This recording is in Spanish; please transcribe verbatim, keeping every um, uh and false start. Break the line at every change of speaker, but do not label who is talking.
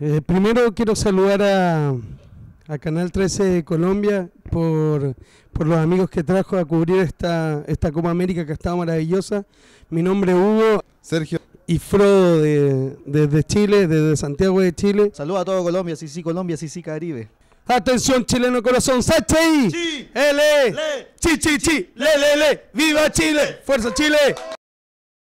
Eh, primero quiero saludar a, a Canal trece de Colombia por, por los amigos que trajo a cubrir esta, esta Copa América que ha estado maravillosa. Mi nombre es Hugo.
Sergio.
Y Frodo de, desde Chile, desde Santiago de Chile.
Saludos a todo Colombia, sí, sí, Colombia, sí, sí, Caribe.
Atención, chileno corazón, ¡Sachi!
¡Chi!
¡Ele!
¡Le!
¡Chi, chi, chi! ¡Le, le, le! ¡Viva Chile! ¡Fuerza Chile!